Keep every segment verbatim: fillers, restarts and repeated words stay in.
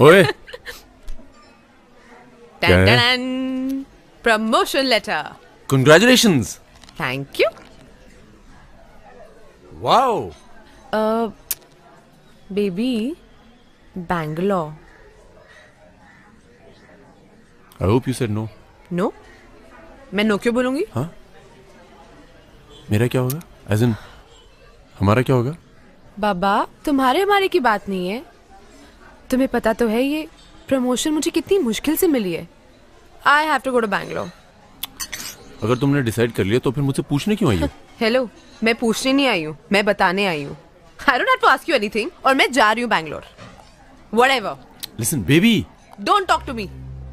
ओए promotion letter. Congratulations. Thank you. Wow. Baby Bangalore. I hope you said no. No? मैं no क्यों बोलूंगी? हाँ, मेरा क्या होगा? एज इन हमारा क्या होगा? बाबा, तुम्हारे हमारे की बात नहीं है। तुम्हें पता तो है ये प्रमोशन मुझे कितनी मुश्किल से मिली है। I have to go to Bangalore. अगर तुमने डिसाइड कर लिया तो फिर मुझसे पूछने क्यों आई हो? हेलो, मैं पूछने नहीं आई हूँ, मैं बताने आई हूँ। I don't have to ask you anything और मैं जा रही हूँ Bangalore. Whatever. Listen baby, don't talk to me.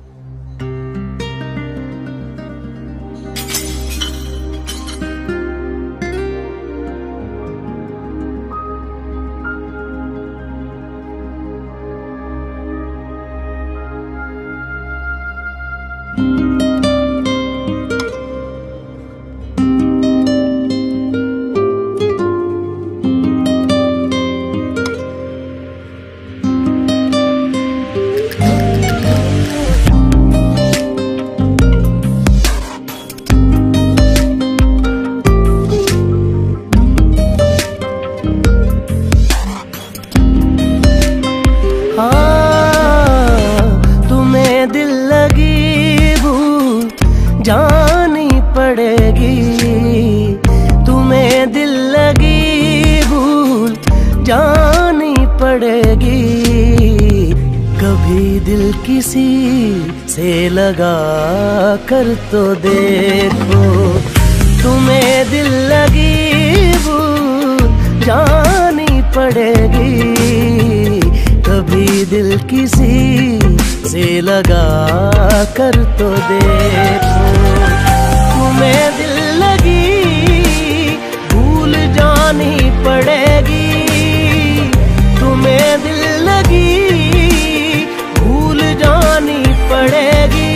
जानी पड़ेगी, तुम्हें दिल लगी भूल जानी पड़ेगी। कभी दिल किसी से लगा कर तो देखो, तुम्हें दिल लगी भूल जानी पड़ेगी। कभी दिल किसी से लगा कर तो देखो, तुम्हें दिल लगी भूल जानी पड़ेगी। तुम्हें दिल लगी भूल जानी पड़ेगी।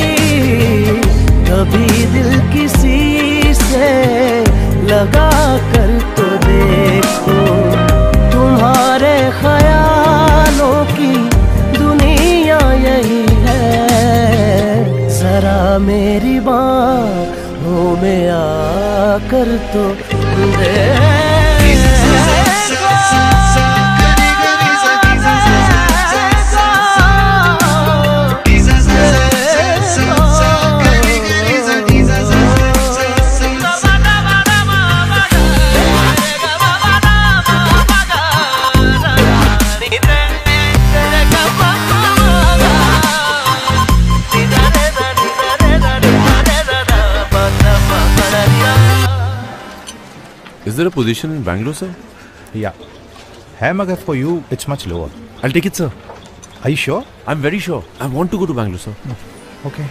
कभी दिल किसी से लगा कर तो देखो, तुम्हारे ख्यालों की दुनिया यही है। जरा मेरी बाहों में आकर तो देखो। Is there a position in Bangalore, sir? Yeah. है मगर for you it's much lower. I'll take it, sir. Are you sure? I'm very sure. I want to go to Bangalore, sir. Okay.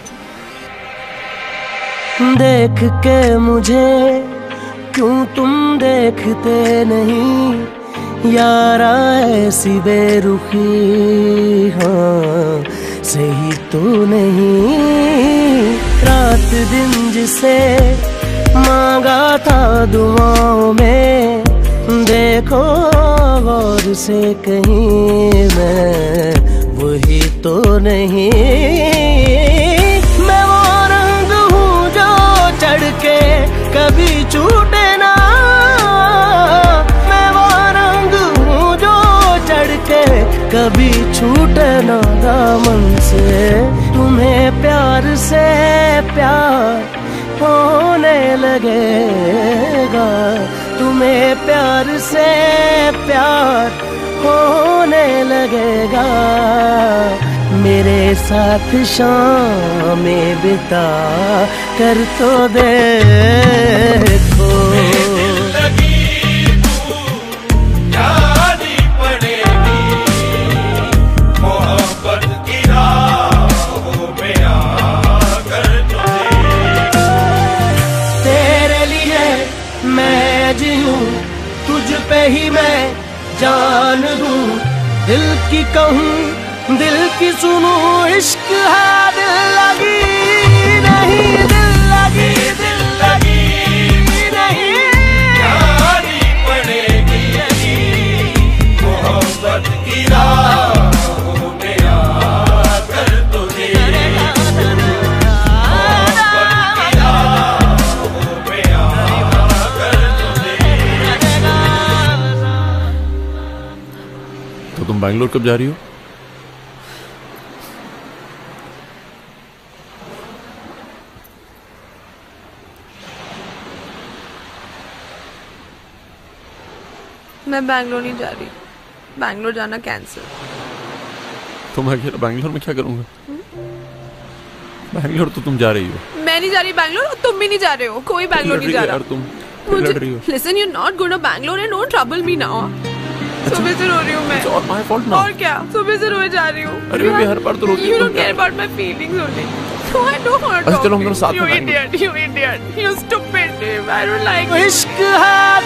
देख के मुझे क्यों तुम देखते नहीं, यारा ऐसी बेरुखी हाँ सही तो नहीं। रात दिन जिसे मांगा था दुआओं में, देखो गौर से कहीं मैं वही तो नहीं। मैं वो रंग हूँ जो चढ़ के कभी छूटे ना। मैं वो रंग हूँ जो चढ़ के कभी छूटे ना दामन से। तुम्हें प्यार से प्यार होने लगेगा, तुम्हें प्यार से प्यार होने लगेगा। मेरे साथ शामें बिता कर तो देखो। तुझ पे ही मैं जान दूं, दिल की कहूँ दिल की सुनूं। इश्क है दिल लगी नहीं, दिल लगी दिल लगी नहीं, जानी पड़ेगी यही मोहब्बत की राहों में। बैंगलोर कब जा रही हो? मैं बैंगलोर नहीं जा रही, बैंगलोर जाना कैंसिल। तो मैं अकेला बैंगलोर में क्या करूंगा? बैंगलोर तो तुम जा रही हो। मैं नहीं जा रही बैंगलोर और तुम भी नहीं जा रहे हो, कोई बैंगलोर नहीं जा रहा। यार तुम मुझे लड़ रही हो। Listen, you not going to Bangalore and don't trouble me now. सुबह से रो रही हूँ मैं। It's all my fault now. और क्या, सुबह से रोए जा रही हूँ। अरे बेबी हर बार तो रोती You हो don't तुम care यार। about my feelings only. No, I don't want to अच्छा talk चलो हम to दोनों you. साथ में You Bangalore. idiot, you idiot, you stupid. I don't like you. इश्क है